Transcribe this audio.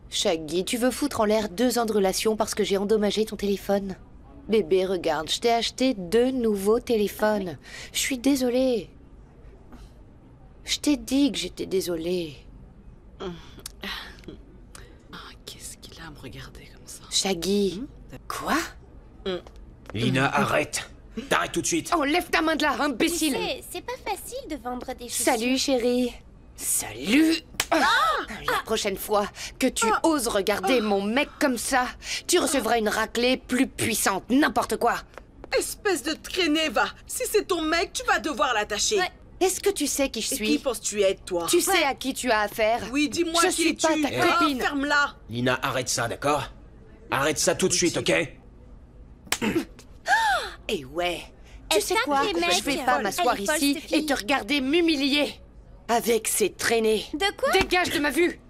Shaggy, tu veux foutre en l'air 2 ans de relation parce que j'ai endommagé ton téléphone? Bébé, regarde, je t'ai acheté 2 nouveaux téléphones. Je suis désolée. Je t'ai dit que j'étais désolée. Qu'est-ce qu'il a à me regarder comme ça? Shaggy. Quoi? Lina, arrête. T'arrêtes tout de suite. Enlève ta main de là, imbécile. Tu sais, c'est pas facile de vendre des chaussures. Salut, chérie. Salut. La prochaine fois que tu oses regarder mon mec comme ça, tu recevras une raclée plus puissante, n'importe quoi. Espèce de traînée, va. Si c'est ton mec, tu vas devoir l'attacher. Ouais. Est-ce que tu sais qui je Et suis? qui penses-tu être, toi? Tu sais à qui tu as affaire? Oui, dis-moi Je qui suis es-tu? pas ta copine. Ferme-la. Lina, arrête ça, d'accord? Arrête ça tout de suite, ok? Et ouais. Tu Elle sais tape quoi? les mecs. Je vais pas Elle m'asseoir est folle, ici cette fille. et te regarder m'humilier. Avec ces traînées. De quoi? Dégage de ma vue.